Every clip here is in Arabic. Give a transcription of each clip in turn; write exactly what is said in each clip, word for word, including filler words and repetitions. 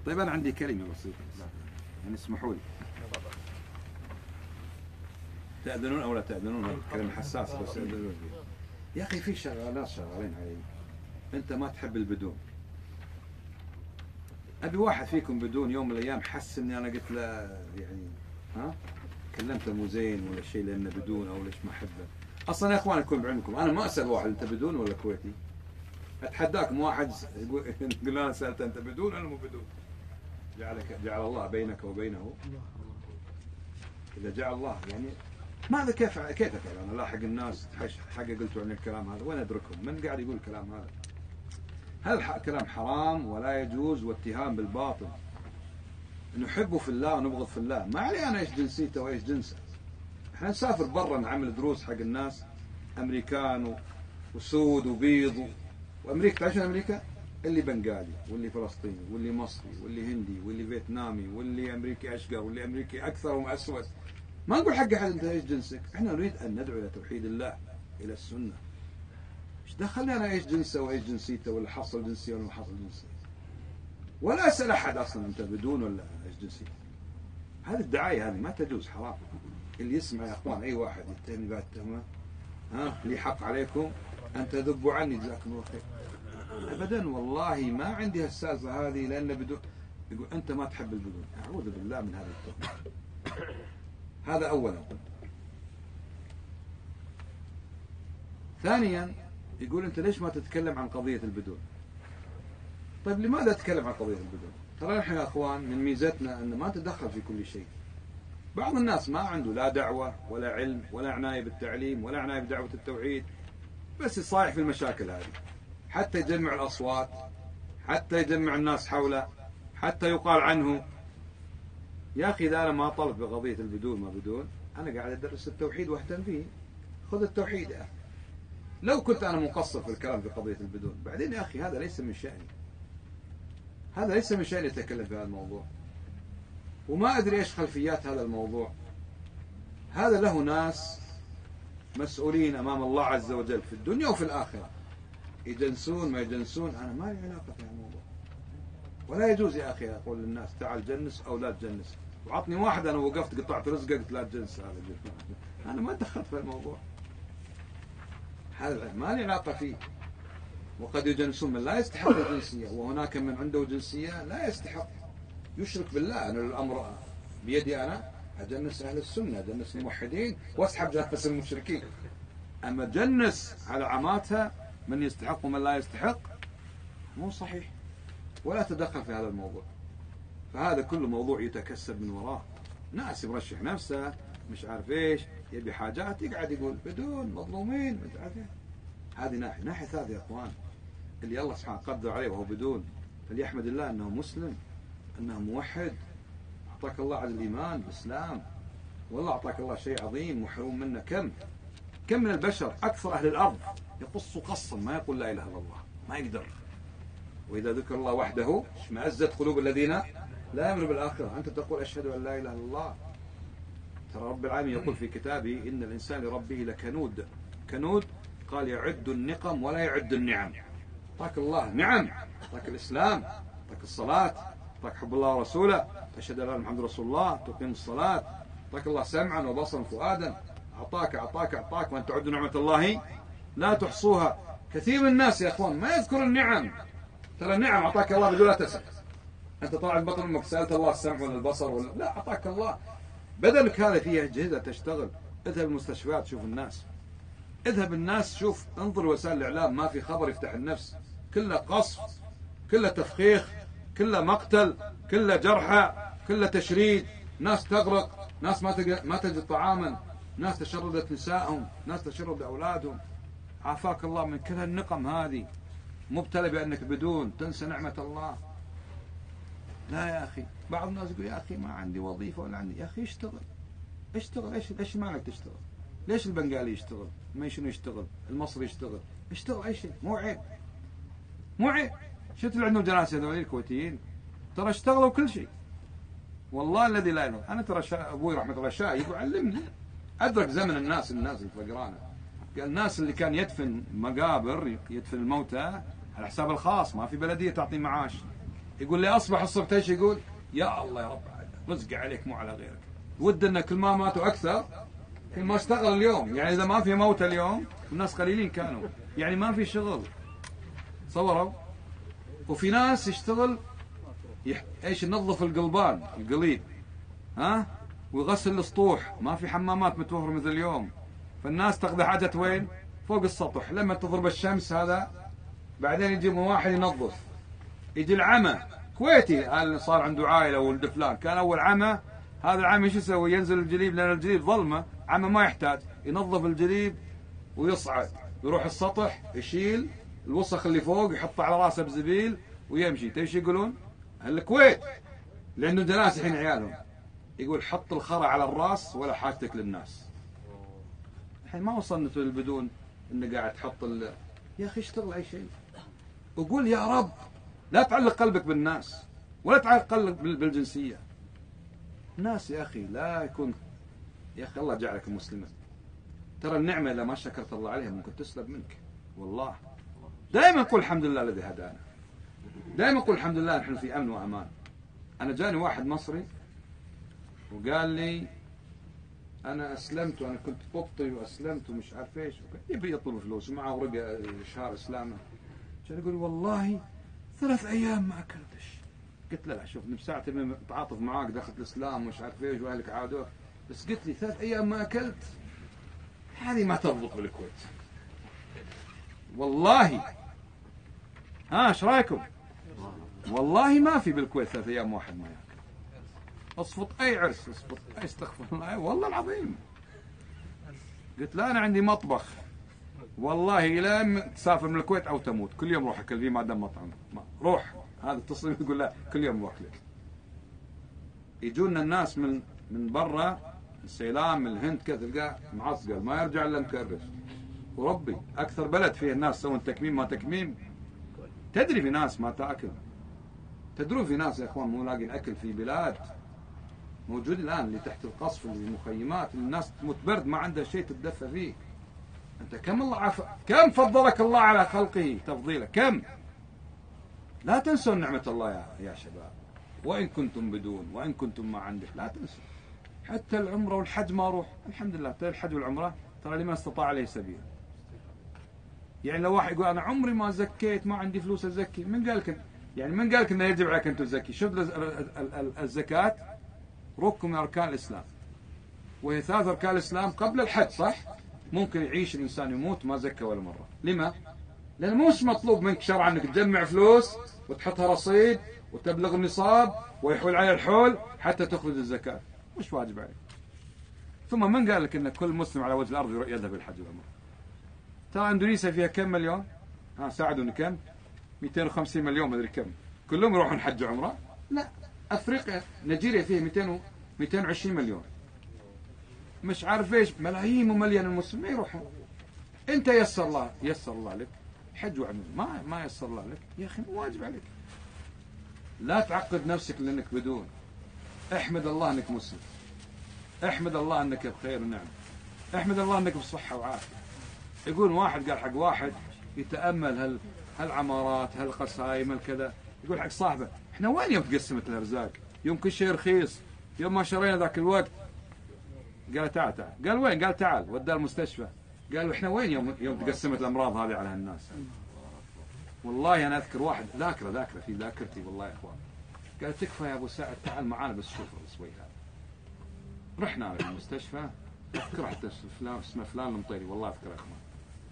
طيب أنا عندي كلمة بسيطة يعني اسمحوا لي. تأذنون أو لا تأذنون؟ كلمة حساسة بس أذنون. يا أخي في شغالات شغالين علي. أنت ما تحب البدون. أبي واحد فيكم بدون يوم من الأيام حس إني أنا قلت له يعني ها كلمته مو زين ولا شيء لأنه بدون أو ليش ما أحبه. أصلا يا إخوان يكون بعلمكم أنا ما أسأل واحد أنت بدون ولا كويتي. أتحداكم واحد يقول يقول أنا سألت أنت بدون ولا مو بدون. جعلك جعل الله بينك وبينه. إذا جعل الله يعني ماذا كيف كيف أنا لاحق الناس حق قلتوا عن الكلام هذا وين أدركهم من قاعد يقول الكلام هذا. هذا كلام حرام ولا يجوز واتهام بالباطل. نحبه في الله ونبغض في الله ما علي أنا إيش جنسيته وإيش جنسه. إحنا نسافر برا نعمل دروس حق الناس أمريكان وسود وبيض وأمريكا تعرفون أمريكا اللي بنغالي واللي فلسطيني واللي مصري واللي هندي واللي فيتنامي واللي أمريكي أشقر واللي أمريكي أكثرهم أسود. ما نقول حق أحد أنت إيش جنسك. إحنا نريد أن ندعو إلى توحيد الله إلى السنة. إيش دخلنا أنا إيش جنسه وإيش جنسيته ولا حصل جنسية ولا ما حصل جنسية ولا أسأل أحد أصلا أنت بدون ولا إيش جنسيته. هذه الدعاية هذه ما تجوز حرام. اللي يسمع يا أخوان أي واحد يتهمني بعد تهمة ها لي حق عليكم أن تذبوا عني جزاكم الله خير. أبدا والله ما عندي هالسالفة هذه لأن بدون يقول أنت ما تحب البدون. أعوذ بالله من هذا التهمة. هذا أولا. ثانيا يقول أنت ليش ما تتكلم عن قضية البدون. طيب لماذا أتكلم عن قضية البدون؟ ترى نحن يا أخوان من ميزتنا أن ما نتدخل في كل شيء. بعض الناس ما عنده لا دعوة ولا علم ولا عناية بالتعليم ولا عناية بدعوة التوحيد بس يصايح في المشاكل هذه حتى يجمع الأصوات حتى يجمع الناس حوله حتى يقال عنه. يا أخي إذا أنا ما طلب بقضية البدون ما بدون أنا قاعد أدرس التوحيد واهتم به. خذ التوحيد يا أخي. لو كنت أنا مقصر في الكلام في قضية البدون بعدين يا أخي هذا ليس من شأني. هذا ليس من شأني أتكلم في هذا الموضوع وما أدري إيش خلفيات هذا الموضوع. هذا له ناس مسؤولين أمام الله عز وجل في الدنيا وفي الآخرة يجنسون ما يجنسون أنا ما لي علاقة في الموضوع. ولا يجوز يا أخي أقول للناس تعال جنس أو لا تجنس وعطني واحد أنا وقفت قطعت رزقه قلت لا تجنس هذا جنس. أنا ما دخلت في الموضوع. هذا ما لي علاقة فيه. وقد يجنسون من لا يستحق الجنسية وهناك من عنده جنسية لا يستحق يشرك بالله. أنا الأمر بيدي أنا أجنس أهل السنة أجنس الموحدين وأسحب جنس المشركين. أما جنس على عماتها من يستحق ومن لا يستحق مو صحيح. ولا تدخل في هذا الموضوع. فهذا كل موضوع يتكسب من وراه. ناس يرشح نفسه مش عارف ايش يبي حاجات يقعد يقول بدون مظلومين مش عارف ايش. هذه ناحية. ناحية ثالثة يا اخوان اللي الله سبحانه قدر عليه وهو بدون فليحمد الله انه مسلم انه موحد. اعطاك الله على الايمان بالاسلام والله اعطاك الله شيء عظيم محروم منه. كم كم من البشر اكثر اهل الارض يقص قصا ما يقول لا اله الا الله ما يقدر. واذا ذكر الله وحده اشمئزت قلوب الذين لا يؤمنون بالاخره. انت تقول اشهد ان لا اله الا الله. ترى رب العالمين يقول في كتابه ان الانسان لربه لكنود. كنود قال يعد النقم ولا يعد النعم. اعطاك الله نعم اعطاك الاسلام اعطاك الصلاه اعطاك حب الله ورسوله تشهد ان لا اله الا محمد رسول الله تقيم الصلاه اعطاك الله سمعا وبصرا فؤادا اعطاك اعطاك اعطاك وان تعدوا نعمه الله لا تحصوها. كثير من الناس يا اخوان ما يذكر النعم. ترى النعم اعطاك الله بدون لا تسال. انت طلعت بطن امك سالت الله السمع ولا البصر ولا لا اعطاك الله. بدلك هذا فيه اجهزه تشتغل. اذهب المستشفيات شوف الناس. اذهب الناس شوف انظر وسائل الاعلام ما في خبر يفتح النفس. كله قصف كله تفخيخ كله مقتل كله جرحى كله تشريد. ناس تغرق ناس ما تجد ما تجد طعاما ناس تشردت نسائهم ناس تشرد اولادهم. عافاك الله من كل هالنقم هذه. مبتلى بانك بدون تنسى نعمه الله. لا يا اخي. بعض الناس يقول يا اخي ما عندي وظيفه ولا عندي. يا اخي اشتغل اشتغل. ايش ايش مالك تشتغل؟ ليش البنغالي يشتغل؟ ما شنو يشتغل؟ المصري يشتغل. اشتغل اي شيء مو عيب مو عيب. شفت اللي عندهم جناسه هذول الكويتيين ترى اشتغلوا كل شيء. والله الذي لا اله. انا ترى شا... ابوي رحمه الله شايب وعلمني. ادرك زمن الناس الناس الفقرانه. قال الناس اللي كان يدفن مقابر يدفن الموتى على حساب الخاص ما في بلديه تعطي معاش. يقول لي أصبح الصبح ايش يقول؟ يا الله يا رب رزق عليك مو على غيرك. ود أن كل ما ماتوا أكثر كل ما اشتغل اليوم. يعني إذا ما في موت اليوم الناس قليلين كانوا، يعني ما في شغل. صوروا. وفي ناس يشتغل يح... ايش ينظف القلبان القليب، ها، ويغسل السطوح. ما في حمامات متوفرة مثل اليوم، فالناس تقضي حاجة وين؟ فوق السطح. لما تضرب الشمس هذا بعدين يجيبون واحد ينظف. يجي العمى كويتي قال صار عنده عائلة ولد فلان، كان أول عمى. هذا العمى شو يسوي؟ ينزل الجليب لأن الجليب ظلمة، عمى ما يحتاج، ينظف الجليب ويصعد يروح السطح يشيل الوسخ اللي فوق يحطه على راسه بزبيل ويمشي. تيش يقولون؟ الكويت لأنه ناس الحين عيالهم يقول حط الخرى على الراس ولا حاجتك للناس. الحين ما وصلنا بدون انه قاعد تحط ال... يا اخي اشتغل اي شيء وقول يا رب. لا تعلق قلبك بالناس ولا تعلق قلبك بالجنسيه. الناس يا اخي لا يكون، يا اخي الله جعلك مسلما. ترى النعمه اذا ما شكرت الله عليها ممكن تسلب منك. والله دائما قل الحمد لله الذي هدانا، دائما قل الحمد لله نحن في امن وامان. انا جاني واحد مصري وقال لي انا اسلمت وانا كنت قبطي واسلمت ومش عارف ايش، يبي يطلب فلوس ومعه ورقه شهر اسلامه. كان يقول والله ثلاث ايام ما اكلتش. قلت له لا شوف من ساعه ما تعاطف معاك دخلت الاسلام ومش عارف ايش واهلك عادوه، بس قلت لي ثلاث ايام ما اكلت، هذه ما تضبط بالكويت. والله ها ايش رايكم؟ والله ما في بالكويت ثلاث ايام واحد ما ياكل. اصفط اي عرس، اصفط اي استغفر الله والله العظيم. قلت لا انا عندي مطبخ والله لا تسافر من الكويت او تموت كل يوم روح اكل فيه ما دام مطعم. روح هذا التصميم يقول لا كل يوم روح لك. يجونا الناس من من برا السيلان من الهند كذا تلقاه معصقل ما يرجع الا مكرش. وربي اكثر بلد فيه الناس يسوون تكميم ما تكميم. تدري في ناس ما تاكل، تدرون في ناس يا اخوان مو لاقين اكل في بلاد موجود الان اللي تحت القصف اللي المخيمات اللي الناس تموت برد ما عندها شيء تتدفى فيه. انت كم الله عف... كم فضلك الله على خلقه تفضيله كم. لا تنسوا نعمة الله يا يا شباب، وإن كنتم بدون وإن كنتم ما عندك لا تنسوا. حتى العمرة والحج ما أروح الحمد لله. ترى الحج والعمرة ترى لمن استطاع عليه سبيل. يعني لو واحد يقول أنا عمري ما زكيت ما عندي فلوس أزكي، من قال لك يعني من قال لك إنه يجب عليك أن تزكي؟ شوف الزكاة ركن من أركان الإسلام، وهي ثلاث أركان الإسلام قبل الحج صح؟ ممكن يعيش الإنسان يموت ما زكى ولا مرة. لما؟ لأنه مش مطلوب منك شرعا أنك تجمع فلوس وتحطها رصيد وتبلغ النصاب ويحول على الحول حتى تخرج الزكاة، مش واجب عليك. ثم من قال لك أن كل مسلم على وجه الأرض يذهب الحج والعمرة؟ ترى إندونيسيا فيها كم مليون؟ ها ساعدوني كم؟ مئتين وخمسين مليون ما أدري كم، كلهم يروحون حج وعمرة؟ لا. أفريقيا نيجيريا فيها مئتين وعشرين مليون، مش عارف ايش ملايين ومليان المسلمين يروحون. انت يسر الله يسر الله لك حج وعمرة، ما ما يسر الله لك يا اخي مو واجب عليك. لا تعقد نفسك لانك بدون. احمد الله انك مسلم، احمد الله انك بخير ونعم، احمد الله انك بصحه وعافيه. يقول واحد قال حق واحد يتامل هال هالعمارات هالقصايم هالكذا، يقول حق صاحبه احنا وين يوم تقسمت الارزاق؟ يوم كل شيء رخيص، يوم ما شرينا ذاك الوقت. قال تعال تعال. قال وين؟ قال تعال. وداه المستشفى. قالوا احنا وين يوم يوم تقسمت الامراض هذه على هالناس؟ والله انا اذكر واحد ذاكره ذاكره في ذاكرتي والله يا اخوان، قال تكفى يا ابو سعد تعال معانا بس شوف الاسبوع هذا. رحنا للمستشفى اذكر حتى فلان اسمه فلان المطيري والله اذكره يا اخوان.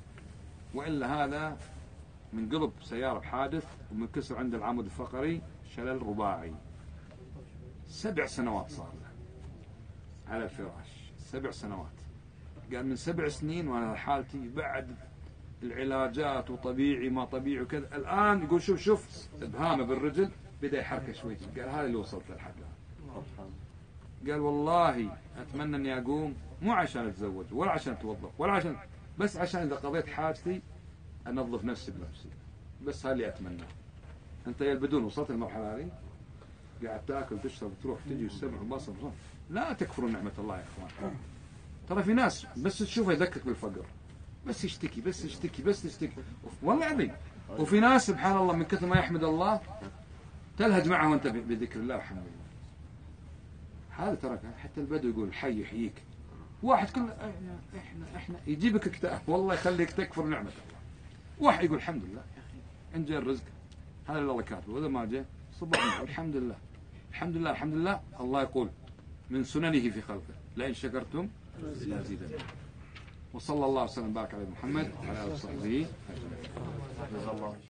والا هذا من قلب سياره بحادث ومن كسر عند العمود الفقري شلل رباعي. سبع سنوات صار له على الفراش، سبع سنوات. قال من سبع سنين وانا حالتي بعد العلاجات وطبيعي ما طبيعي وكذا، الان يقول شوف شوف ابهامه بالرجل بدا يحركه شوي. قال هذا اللي وصلت له لحد الان. قال والله اتمنى اني اقوم مو عشان اتزوج ولا عشان اتوظف ولا عشان، بس عشان اذا قضيت حاجتي انظف نفسي بنفسي، بس هذا اللي اتمناه. انت يا البدون وصلت المرحله هذه قاعد تاكل تشرب تروح تجي والسمع والبصر. لا تكفروا نعمه الله يا اخوان. ترى في ناس بس تشوفه يذكرك بالفقر، بس يشتكي بس يشتكي بس يشتكي والله العظيم. وفي ناس سبحان الله من كثر ما يحمد الله تلهج معه وأنت بذكر الله والحمد لله. هذا ترى حتى البدو يقول الحي يحييك. واحد كل احنا احنا احنا يجيبك اكتئاب، والله يخليك تكفر نعمة الله. واحد يقول الحمد لله يا اخي ان جاء الرزق هذا اللي الله كاتبه، واذا ما جاء صبرنا الحمد لله الحمد لله الحمد لله. الله يقول من سننه في خلقه لئن شكرتم لازيدنكم. وصلى الله وسلم وبارك على محمد وعلى اله وصحبه اجمعين.